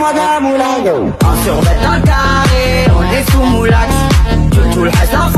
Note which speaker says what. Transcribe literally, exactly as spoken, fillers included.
Speaker 1: On survêt un carré, on est sous moulax. Tu tout le reste en